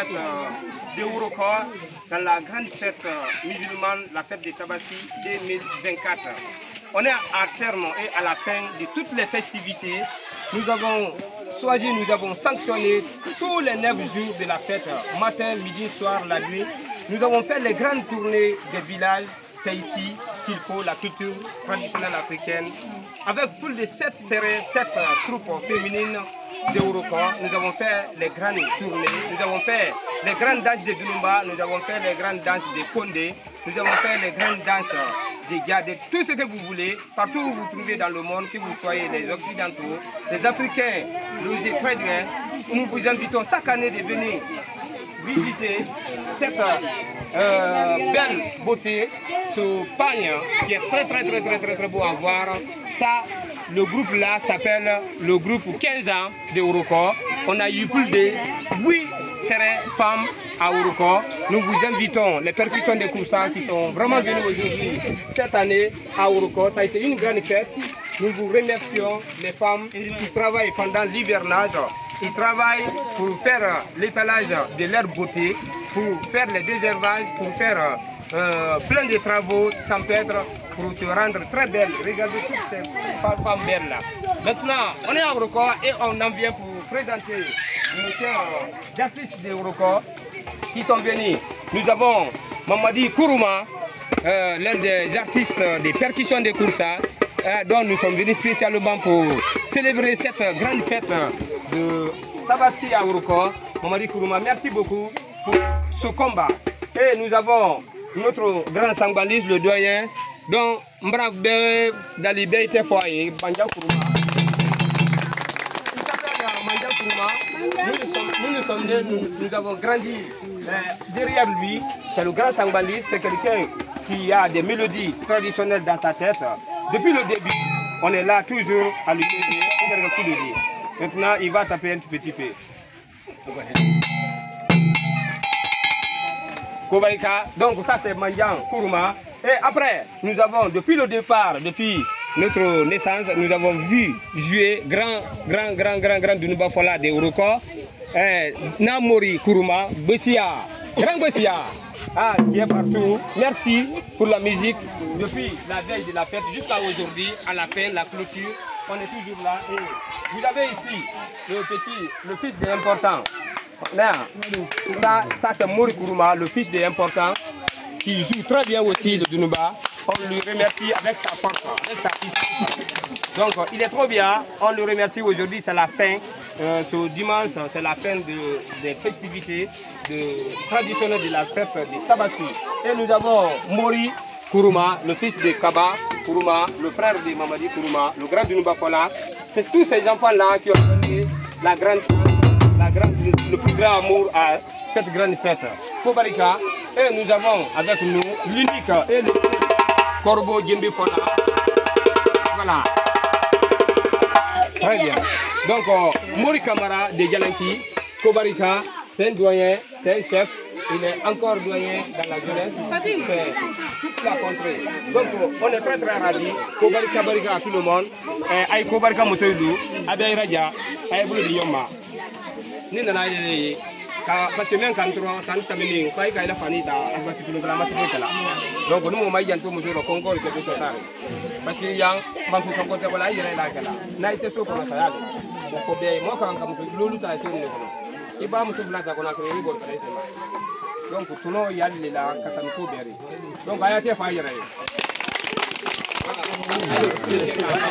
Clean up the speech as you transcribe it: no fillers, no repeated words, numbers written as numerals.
fête de Ouroko, dans la grande fête musulmane, la fête de Tabaski 2024. On est à terme et à la fin de toutes les festivités. Nous avons choisi, nous avons sanctionné tous les 9 jours de la fête, matin, midi, soir, la nuit. Nous avons fait les grandes tournées des villages. C'est ici qu'il faut la culture traditionnelle africaine. Avec plus de 7 troupes féminines de Ouroko, nous avons fait les grandes tournées, nous avons fait les grandes danses de Dunumba, nous avons fait les grandes danses de Kondé, nous avons fait les grandes danses de Gade, tout ce que vous voulez, partout où vous trouvez dans le monde, que vous soyez les Occidentaux, les Africains, les Ukrainiens, nous vous invitons chaque année de venir visiter cette belle beauté, ce pagne qui est très beau à voir. Ça, le groupe là s'appelle le groupe 15 ans de Ouroko. On a eu plus de 8 femmes à Ouroko. Nous vous invitons, les percussions de Koussa qui sont vraiment venues aujourd'hui, cette année à Ouroko. Ça a été une grande fête. Nous vous remercions, les femmes qui travaillent pendant l'hivernage. Ils travaillent pour faire l'étalage de leur beauté, pour faire les désherbages, pour faire plein de travaux sans perdre, pour se rendre très belles. Regardez toutes ces femmes belles là. Maintenant, on est à Ouroko et on en vient pour présenter nos chers artistes de Ouroko qui sont venus. Nous avons Mamadi Kourouma, l'un des artistes des percussions de Koussa, dont nous sommes venus spécialement pour célébrer cette grande fête de Tabaski à Ouroko. Mamadi Kourouma, merci beaucoup pour ce combat. Et nous avons notre grand sangaliste, le doyen, dont Mbrakbe Dalibé était foyer, Banja Kourouma. Il s'appelle Banja Kourouma. Nous avons grandi derrière lui. C'est le grand sangaliste, c'est quelqu'un qui a des mélodies traditionnelles dans sa tête. Depuis le début, on est là toujours à lui aider. Maintenant, il va taper un tout petit peu. Kobarika, donc ça c'est Mandian Kourouma. Et après, nous avons, depuis le départ, depuis notre naissance, nous avons vu jouer grand Dunumba Fola de Ouroko, Namori Kourouma, Bessia, grand Bessia, qui est partout. Merci pour la musique depuis la veille de la fête jusqu'à aujourd'hui, à la fin, la clôture. On est toujours là. Et vous avez ici le fils de l'important. Ça c'est Mori Kourouma, le fils de l'important, qui joue très bien aussi le Dunumba. On lui remercie avec sa force, avec sa puissance. Donc il est trop bien. On le remercie aujourd'hui, c'est la fin. Ce dimanche, c'est la fin des festivités traditionnelles de la fête de Tabaski. Et nous avons Mori Kourouma, le fils de Kaba Kourouma, le frère de Mamadi Kourouma, le grand Dunumba Fola. C'est tous ces enfants-là qui ont donné le plus grand amour à cette grande fête. Kobarika. Et nous avons avec nous l'unique et le seul Corbeau Djembe Fola. Voilà. Très bien. Donc, Mori Kamara de Djalanki, Kobarika, c'est un doyen, c'est un chef. Il est encore doyen dans la jeunesse. C'est toute la contrée. Donc, on est très ravis. Kobarika Barika à tout le monde. Aïe Kobarika Mousseoudou, Abel Raja, Aïe Boulou Yoma. Parce que même quand on s'en termine, on paye la famille dans la situation. Donc, nous, on m'a dit que nous sommes encore quelque chose. Parce qu'il y a un peu de côté, il y a un été sur le salaire. Il faut bien, moi, quand on se loue, il y a un peu de choses. Donc, tout le monde y a la catamiko berry. Donc, il y a des failles.